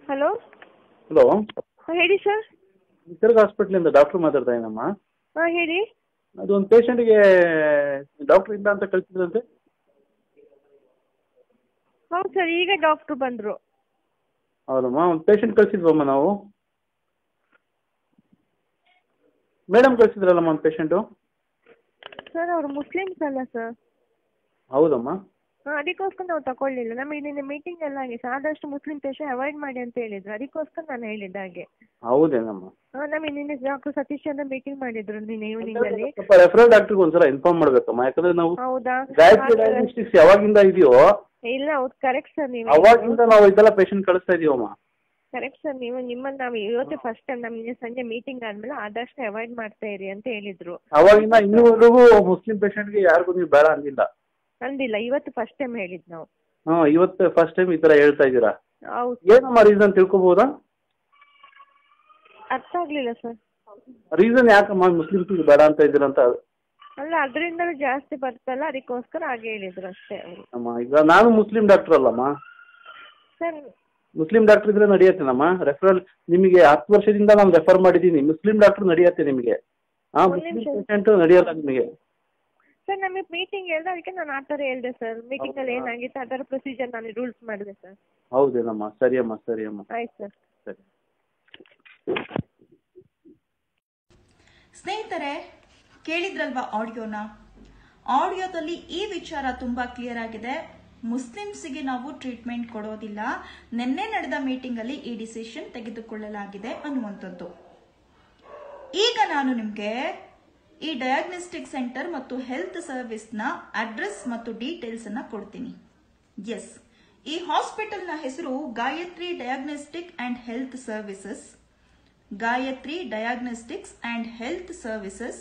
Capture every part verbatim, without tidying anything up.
Hello hello ಹೇಳಿ sir. ನಿಸರ್ಗ ಹಾಸ್ಪಿಟ್ಲಿಂದ doctor ಮಾತಾಡ್ತಾ ಇದ್ದೀನಮ್ಮ. ಹಾಂ ಹೇಳಿ. ಅದು ಒಂದು ಪೇಷಂಟ್ಗೆ ಡಾಕ್ಟರ್ ಇಲ್ಲ ಅಂತ ಕಳಿಸಿದ್ರಂತೆ. ಹೌದು ಸರ್, ಈಗ ಡಾಕ್ಟ್ರು ಬಂದರು. ಹೌದಮ್ಮ, ಒಂದು ಪೇಷಂಟ್ ಕಳಿಸಿದ್ವಮ್ಮ ನಾವು. ಮೇಡಮ್ ಕಳಿಸಿದ್ರಲ್ಲಮ್ಮ ಒಂದು ಪೇಷಂಟು. ಸರ್ ಅವರು ಮುಸ್ಲಿಮ್ಸ್ ಅಲ್ಲ ಸರ್. ಹೌದಮ್ಮ. ಹಾಂ, ಅದಕ್ಕೋಸ್ಕರ ನಾವು ತಗೊಳ್ಳಿಲ್ಲ. ನಮಗೆ ನಿನ್ನೆ ಮೀಟಿಂಗ್ ಎಲ್ಲ ಆಗಿದೆ ಸರ್. ಆದಷ್ಟು ಮುಸ್ಲಿಂ ಪೇಷಂಟ್ ಅವಾಯ್ಡ್ ಮಾಡಿ ಅಂತ ಹೇಳಿದ್ರು. ಅದಕ್ಕೋಸ್ಕರ ನಾನು ಹೇಳಿದ್ದ ಹಾಗೆ. ಹೌದೇನಮ್ಮ. ಹಾಂ, ನಮಗೆ ನಿನ್ನೆ ಡಾಕ್ಟರ್ ಸತೀಶ್ ಅಂತ ಮೀಟಿಂಗ್ ಮಾಡಿದ್ರು ನಿನ್ನೆ ಈವ್ನಿಂಗ್ ಅಲ್ಲಿ. ಸ್ವಲ್ಪ ರೆಫರಲ್ ಡಾಕ್ಟರ್ಗೆ ಒಂದ್ಸಲ ಇನ್ಫಾರ್ಮ್ ಮಾಡಬೇಕಮ್ಮ, ಯಾಕಂದ್ರೆ ನಾವು ಹೌದಾ ಗಾಯತ್ರಿ ಡಯಾಗ್ನೋಸ್ಟಿಕ್ಸ್ ಯಾವಾಗಿಂದ ಇದೆಯೋ ಇಲ್ಲ, ಹೌದು ಕರೆಕ್ಟ್ ಸರ್. ನೀವು ಅವಾಗಿಂದ ನಾವು ಇದೆಲ್ಲ ಪೇಷಂಟ್ ಕಳಿಸ್ತಾ ಇದೀವಮ್ಮ. Correct sir. ನೀವು ನಿಮ್ಮನ್ನು ನಾವು ಇವತ್ತು ಫಸ್ಟ್ ಟೈಮ್ ನಮಗೆ ಸಂಜೆ ಮೀಟಿಂಗ್ ಆದ್ಮೇಲೆ ಆದಷ್ಟು ಅವಾಯ್ಡ್ ಮಾಡ್ತಾ ಇರಿ ಅಂತ ಹೇಳಿದ್ರು. ಅವಾಗಿಂದ ಇನ್ನೂವರೆಗೂ ಮುಸ್ಲಿಂ ಪೇಷಂಟ್ಗೆ ಯಾರಿಗೂ ನೀವು ಬೇಡ ಅಂದಿಲ್ಲ. ಅಂದಿಲ್ಲ, ಇವತ್ತು ಫಸ್ಟ್ ಟೈಮ್ ಹೇಳಿದ್ ನಾವು. ಹಾಂ, ಇವತ್ತು ಫಸ್ಟ್ ಟೈಮ್ ಈ ಥರ ಹೇಳ್ತಾ ಇದ್ದೀರಾ. ಹೌದು. ಏನಮ್ಮ ರೀಸನ್ ತಿಳ್ಕೊಬೋದಾ? ಅರ್ಥ ಆಗ್ಲಿಲ್ಲ ಸರ್. ರೀಸನ್ ಯಾಕಮ್ಮ ಮುಸ್ಲಿಮ್ಸ್ಗೆ ಬೇಡ ಅಂತ ಇದ್ದೀರಾ ಅಂತ? ಅಲ್ಲ, ಅದರಿಂದಲೂ ಜಾಸ್ತಿ ಬರ್ತಲ್ಲ, ಅದಕ್ಕೋಸ್ಕರ ಹಾಗೆ ಹೇಳಿದ್ರು ಅಷ್ಟೇ ಅವರು. ಅಮ್ಮ, ಈಗ ನಾನು ಮುಸ್ಲಿಂ ಡಾಕ್ಟರ್ ಅಲ್ಲಮ್ಮ. ಸರ್ ಮುಸ್ಲಿಂ ಡಾಕ್ಟರ್ ಇದ್ರೆ ನಡೆಯತ್ತೇನಮ್ಮ? ರೆಫರಲ್ ನಿಮಗೆ ಹತ್ತು ವರ್ಷದಿಂದ ನಾನು ರೆಫರ್ ಮಾಡಿದ್ದೀನಿ. ಮುಸ್ಲಿಂ ಡಾಕ್ಟರ್ ನಡೆಯತ್ತೆ ನಿಮಗೆ. ಹಾಂ, ಮುಸ್ಲಿಂ ಪೇಷಂಟ್ ನಡೆಯಲ್ಲ ನಿಮಗೆ. ಸರ್ ನಮಗೆ ಮೀಟಿಂಗ್ ಹೇಳಿದೆ, ಅದಕ್ಕೆ ನಾನು ಆ ಥರ ಹೇಳಿದೆ ಸರ್. ಮೀಟಿಂಗಲ್ಲಿ ಏನಾಗಿತ್ತು ಆ ಥರ ಪ್ರೊಸೀಜರ್ ನಾನು ರೂಲ್ಸ್ ಮಾಡಿದೆ ಸರ್. ಹೌದೇನಮ್ಮ? ಸರಿ ಅಮ್ಮ, ಸರಿ ಅಮ್ಮ. ಆಯ್ತು ಸರ್. ಸರಿ. ಸ್ನೇಹಿತರೆ, ಕೇಳಿದ್ರಲ್ವಾ ಆಡಿಯೋನ? ಆಡಿಯೋದಲ್ಲಿ ಈ ವಿಚಾರ ತುಂಬಾ ಕ್ಲಿಯರ್ ಆಗಿದೆ. ಮುಸ್ಲಿಮ್ಸ್ಗೆ ನಾವು ಟ್ರೀಟ್ಮೆಂಟ್ ಕೊಡೋದಿಲ್ಲ, ನಿನ್ನೆ ನಡೆದ ಮೀಟಿಂಗ್ ಅಲ್ಲಿ ಈ ಡಿಸಿಷನ್ ತೆಗೆದುಕೊಳ್ಳಲಾಗಿದೆ ಅನ್ನುವಂಥದ್ದು. ಈಗ ನಾನು ನಿಮ್ಗೆ ಈ ಡಯಾಗ್ನೋಸ್ಟಿಕ್ ಸೆಂಟರ್ ಮತ್ತು ಹೆಲ್ತ್ ಸರ್ವಿಸ್ ನ ಅಡ್ರೆಸ್ ಮತ್ತು ಡೀಟೇಲ್ಸ್ ಅನ್ನ ಕೊಡ್ತೀನಿ. ಎಸ್, ಈ ಹಾಸ್ಪಿಟಲ್ ನ ಹೆಸರು Gayatri diagnostic and health services. Gayatri diagnostics and health services,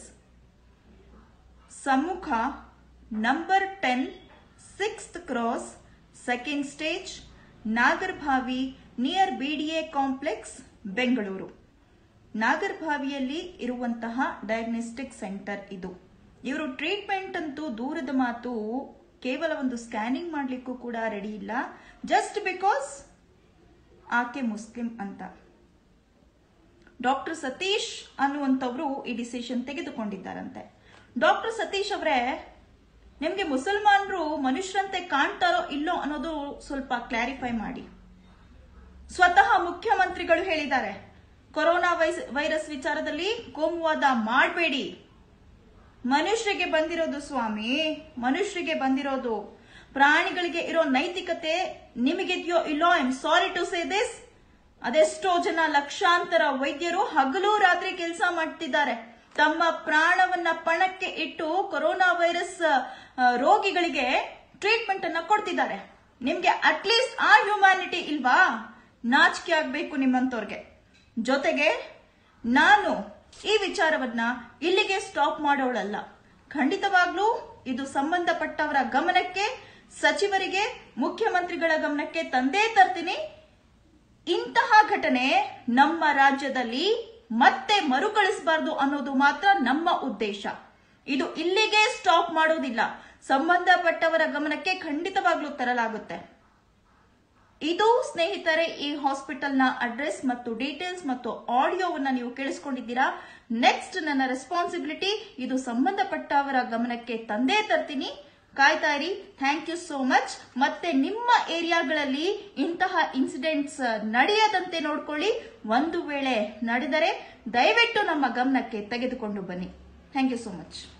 Sammukha, number ten, sixth cross, second stage, Nagarbhavi, near BDA complex, Bengaluru. ನಾಗರ್ಭಾವಿಯಲ್ಲಿ ಇರುವಂತಹ ಡಯಾಗ್ನೋಸ್ಟಿಕ್ ಸೆಂಟರ್ ಇದು. ಇವರು ಟ್ರೀಟ್ಮೆಂಟ್ ಅಂತೂ ದೂರದ ಮಾತು, ಕೇವಲ ಒಂದು ಸ್ಕ್ಯಾನಿಂಗ್ ಮಾಡ್ಲಿಕ್ಕೂ ಕೂಡ ರೆಡಿ ಇಲ್ಲ, ಜಸ್ಟ್ ಬಿಕಾಸ್ ಆಕೆ ಮುಸ್ಲಿಂ ಅಂತ. ಡಾಕ್ಟರ್ ಸತೀಶ್ ಅನ್ನುವಂಥವ್ರು ಈ ಡಿಸಿಷನ್ ತೆಗೆದುಕೊಂಡಿದ್ದಾರಂತೆ. ಡಾಕ್ಟರ್ ಸತೀಶ್ ಅವರೇ, ನಿಮ್ಗೆ ಮುಸಲ್ಮಾನರು ಮನುಷ್ಯರಂತೆ ಕಾಣ್ತಾರೋ ಇಲ್ಲೋ ಅನ್ನೋದು ಸ್ವಲ್ಪ ಕ್ಲಾರಿಫೈ ಮಾಡಿ. ಸ್ವತಃ ಮುಖ್ಯಮಂತ್ರಿಗಳು ಹೇಳಿದ್ದಾರೆ, ಕೊರೋನಾ ವೈರಸ್ ವಿಚಾರದಲ್ಲಿ ಕೋಮುವಾದ ಮಾಡಬೇಡಿ. ಮನುಷ್ಯರಿಗೆ ಬಂದಿರೋದು ಸ್ವಾಮಿ, ಮನುಷ್ಯರಿಗೆ ಬಂದಿರೋದು. ಪ್ರಾಣಿಗಳಿಗೆ ಇರೋ ನೈತಿಕತೆ ನಿಮಗಿದೆಯೋ ಇಲ್ಲೋ, I am sorry to say this. ಅದೆಷ್ಟೋ ಜನ ಲಕ್ಷಾಂತರ ವೈದ್ಯರು ಹಗಲು ರಾತ್ರಿ ಕೆಲಸ ಮಾಡ್ತಿದ್ದಾರೆ, ತಮ್ಮ ಪ್ರಾಣವನ್ನ ಪಣಕ್ಕೆ ಇಟ್ಟು ಕೊರೋನಾ ವೈರಸ್ ರೋಗಿಗಳಿಗೆ ಟ್ರೀಟ್ಮೆಂಟ್ ಅನ್ನ ಕೊಡ್ತಿದ್ದಾರೆ. ನಿಮ್ಗೆ ಅಟ್ಲೀಸ್ಟ್ ಆ ಹ್ಯುಮ್ಯಾನಿಟಿ ಇಲ್ವಾ? ನಾಚಿಕೆ ಆಗ್ಬೇಕು ನಿಮ್ಮಂತವ್ರಿಗೆ. ಜೊತೆಗೆ ನಾನು ಈ ವಿಚಾರವನ್ನ ಇಲ್ಲಿಗೆ ಸ್ಟಾಪ್ ಮಾಡೋಳಲ್ಲ. ಖಂಡಿತವಾಗ್ಲೂ ಇದು ಸಂಬಂಧಪಟ್ಟವರ ಗಮನಕ್ಕೆ, ಸಚಿವರಿಗೆ, ಮುಖ್ಯಮಂತ್ರಿಗಳ ಗಮನಕ್ಕೆ ತಂದೇ ತರ್ತೀನಿ. ಇಂತಹ ಘಟನೆ ನಮ್ಮ ರಾಜ್ಯದಲ್ಲಿ ಮತ್ತೆ ಮರುಕಳಿಸಬಾರದು ಅನ್ನೋದು ಮಾತ್ರ ನಮ್ಮ ಉದ್ದೇಶ. ಇದು ಇಲ್ಲಿಗೆ ಸ್ಟಾಪ್ ಮಾಡೋದಿಲ್ಲ, ಸಂಬಂಧಪಟ್ಟವರ ಗಮನಕ್ಕೆ ಖಂಡಿತವಾಗ್ಲೂ ತರಲಾಗುತ್ತೆ. ಇದು ಸ್ನೇಹಿತರೆ ಈ ಹಾಸ್ಪಿಟಲ್ನ ಅಡ್ರೆಸ್ ಮತ್ತು ಡೀಟೇಲ್ಸ್ ಮತ್ತು ಆಡಿಯೋವನ್ನ ನೀವು ಕೇಳಿಸ್ಕೊಂಡಿದ್ದೀರಾ. ನೆಕ್ಸ್ಟ್ ನನ್ನ ರೆಸ್ಪಾನ್ಸಿಬಿಲಿಟಿ, ಇದು ಸಂಬಂಧಪಟ್ಟವರ ಗಮನಕ್ಕೆ ತಂದೇ ತರ್ತೀನಿ. ಕಾಯ್ತಾ ಇರಿ. Thank you so much. ಮತ್ತೆ ನಿಮ್ಮ ಏರಿಯಾಗಳಲ್ಲಿ ಇಂತಹ ಇನ್ಸಿಡೆಂಟ್ಸ್ ನಡೆಯದಂತೆ ನೋಡ್ಕೊಳ್ಳಿ. ಒಂದು ವೇಳೆ ನಡೆದರೆ ದಯವಿಟ್ಟು ನಮ್ಮ ಗಮನಕ್ಕೆ ತೆಗೆದುಕೊಂಡು ಬನ್ನಿ. Thank you so much.